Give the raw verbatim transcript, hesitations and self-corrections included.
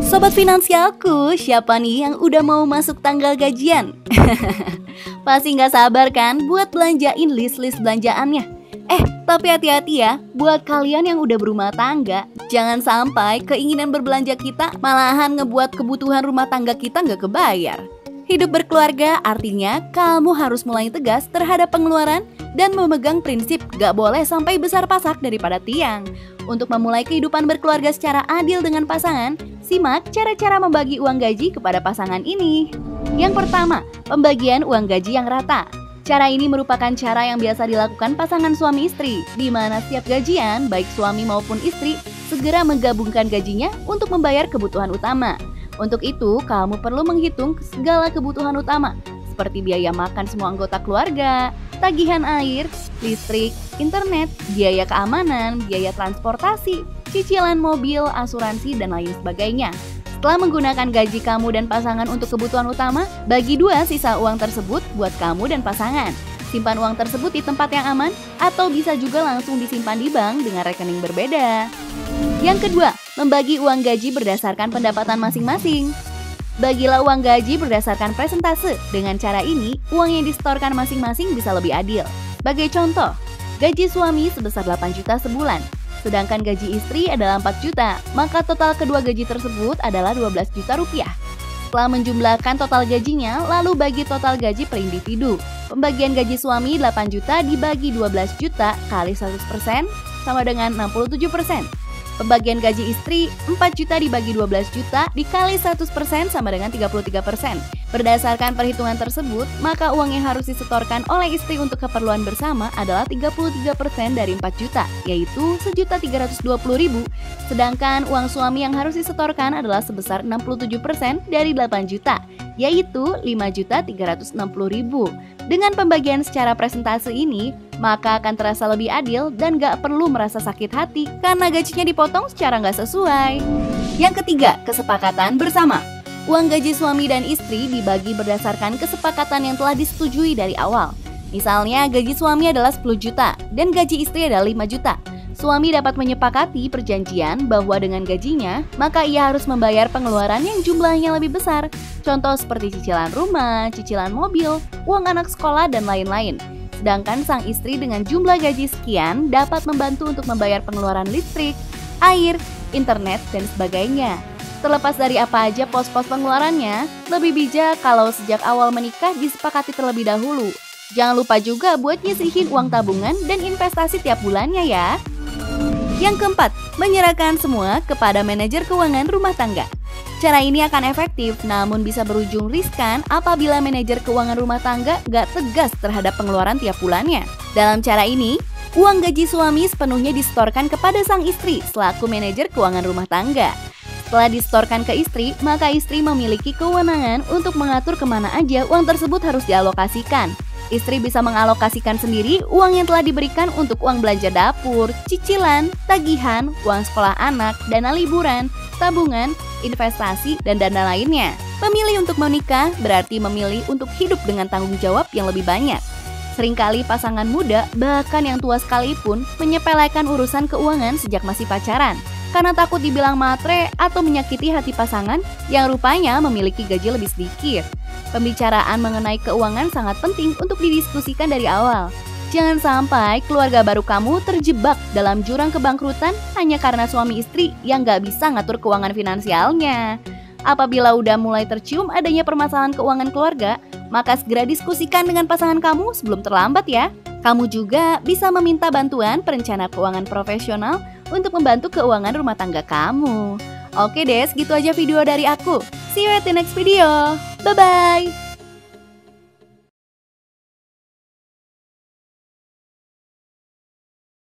Sobat finansialku, siapa nih yang udah mau masuk tanggal gajian? Pasti nggak sabar kan buat belanjain list-list belanjaannya. Eh, tapi hati-hati ya, buat kalian yang udah berumah tangga, jangan sampai keinginan berbelanja kita malahan ngebuat kebutuhan rumah tangga kita nggak kebayar. Hidup berkeluarga artinya kamu harus mulai tegas terhadap pengeluaran dan memegang prinsip gak boleh sampai besar pasak daripada tiang. Untuk memulai kehidupan berkeluarga secara adil dengan pasangan, simak cara-cara membagi uang gaji kepada pasangan ini. Yang pertama, pembagian uang gaji yang rata. Cara ini merupakan cara yang biasa dilakukan pasangan suami istri, di mana setiap gajian, baik suami maupun istri, segera menggabungkan gajinya untuk membayar kebutuhan utama. Untuk itu, kamu perlu menghitung segala kebutuhan utama, seperti biaya makan semua anggota keluarga, tagihan air, listrik, internet, biaya keamanan, biaya transportasi, cicilan mobil, asuransi, dan lain sebagainya. Setelah menggunakan gaji kamu dan pasangan untuk kebutuhan utama, bagi dua sisa uang tersebut buat kamu dan pasangan. Simpan uang tersebut di tempat yang aman, atau bisa juga langsung disimpan di bank dengan rekening berbeda. Yang kedua, membagi uang gaji berdasarkan pendapatan masing-masing. Bagilah uang gaji berdasarkan persentase. Dengan cara ini, uang yang disetorkan masing-masing bisa lebih adil. Sebagai contoh, gaji suami sebesar delapan juta sebulan, sedangkan gaji istri adalah empat juta, maka total kedua gaji tersebut adalah dua belas juta rupiah. Setelah menjumlahkan total gajinya, lalu bagi total gaji per individu. Pembagian gaji suami delapan juta dibagi dua belas juta kali seratus persen sama dengan enam puluh tujuh persen. Pembagian gaji istri empat juta dibagi dua belas juta dikali seratus persen sama dengan tiga puluh tiga persen. Berdasarkan perhitungan tersebut, maka uang yang harus disetorkan oleh istri untuk keperluan bersama adalah tiga puluh tiga persen dari empat juta, yaitu sejuta tiga ratus dua puluh ribu. Sedangkan uang suami yang harus disetorkan adalah sebesar enam puluh tujuh persen dari delapan juta, yaitu lima juta tiga ratus enam puluh ribu. Dengan pembagian secara presentase ini, maka akan terasa lebih adil dan gak perlu merasa sakit hati karena gajinya dipotong secara gak sesuai. Yang ketiga, kesepakatan bersama. Uang gaji suami dan istri dibagi berdasarkan kesepakatan yang telah disetujui dari awal. Misalnya gaji suami adalah sepuluh juta dan gaji istri adalah lima juta. Suami dapat menyepakati perjanjian bahwa dengan gajinya, maka ia harus membayar pengeluaran yang jumlahnya lebih besar. Contoh seperti cicilan rumah, cicilan mobil, uang anak sekolah, dan lain-lain. Sedangkan sang istri dengan jumlah gaji sekian dapat membantu untuk membayar pengeluaran listrik, air, internet, dan sebagainya. Terlepas dari apa aja pos-pos pengeluarannya, lebih bijak kalau sejak awal menikah disepakati terlebih dahulu. Jangan lupa juga buat nyisihin uang tabungan dan investasi tiap bulannya ya. Yang keempat, menyerahkan semua kepada manajer keuangan rumah tangga. Cara ini akan efektif, namun bisa berujung riskan apabila manajer keuangan rumah tangga gak tegas terhadap pengeluaran tiap bulannya. Dalam cara ini, uang gaji suami sepenuhnya disetorkan kepada sang istri selaku manajer keuangan rumah tangga. Setelah disetorkan ke istri, maka istri memiliki kewenangan untuk mengatur kemana aja uang tersebut harus dialokasikan. Istri bisa mengalokasikan sendiri uang yang telah diberikan untuk uang belanja dapur, cicilan, tagihan, uang sekolah anak, dana liburan, tabungan, investasi, dan dana lainnya. Memilih untuk menikah berarti memilih untuk hidup dengan tanggung jawab yang lebih banyak. Seringkali pasangan muda, bahkan yang tua sekalipun, menyepelekan urusan keuangan sejak masih pacaran, karena takut dibilang matre atau menyakiti hati pasangan yang rupanya memiliki gaji lebih sedikit. Pembicaraan mengenai keuangan sangat penting untuk didiskusikan dari awal. Jangan sampai keluarga baru kamu terjebak dalam jurang kebangkrutan hanya karena suami istri yang gak bisa ngatur keuangan finansialnya. Apabila udah mulai tercium adanya permasalahan keuangan keluarga, maka segera diskusikan dengan pasangan kamu sebelum terlambat ya. Kamu juga bisa meminta bantuan perencana keuangan profesional untuk membantu keuangan rumah tangga kamu. Oke deh, segitu aja video dari aku. See you at the next video. Bye-bye.